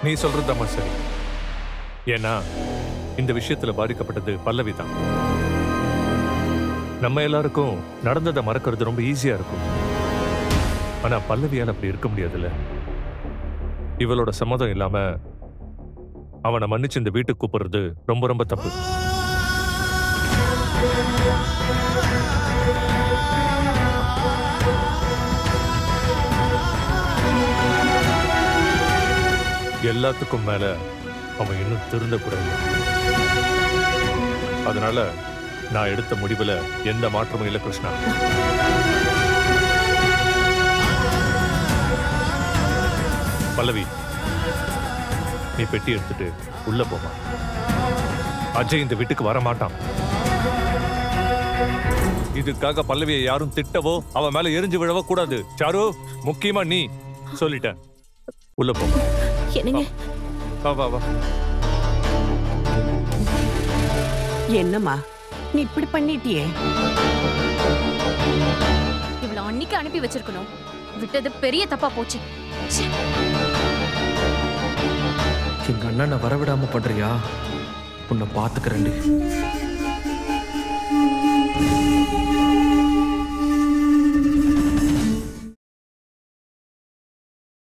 நீ சொல்றதுதாம்மா சரி. ஏன்னா இந்த விஷயத்துல பாதிக்கப்பட்டது பல்லவி தான். நம்ம எல்லாருக்கும் நடந்ததை மறக்கிறது ரொம்ப ஈஸியா இருக்கும். ஆனா பல்லவியால் அப்படி இருக்க முடியாதுல்ல. இவளோட சம்மதம் இல்லாம அவனை மன்னிச்சு இந்த வீட்டுக்கு கூப்பிடுறது ரொம்ப ரொம்ப தப்பு. எல்லாத்துக்கும் மேல அவன் இன்னும் திருந்தக்கூடாது. அதனால நான் எடுத்த முடிவுல எந்த மாற்றமும் இல்லை கிருஷ்ணா. பல்லவி, நீ பெட்டி எடுத்துட்டு உள்ள போமா. அஜய் இந்த வீட்டுக்கு வர மாட்டான். இதுக்காக பல்லவியை யாரும் திட்டவோ அவன் மேல எரிஞ்சு விழவோ கூடாது. சாரு, முக்கியமா நீ. சொல்லிட்டேன், உள்ள போ. என்னங்க? வா வா வா. என்னம்மா நீ இப்படி பண்ணிட்டியே? இவ்வளவு அன்னைக்கு அனுப்பி வச்சிருக்கணும். விட்டது பெரிய தப்பா போச்சு. எங்க அண்ணனை வரவிடாம பண்றியா? உன்னை பாத்துக்கிறேன்.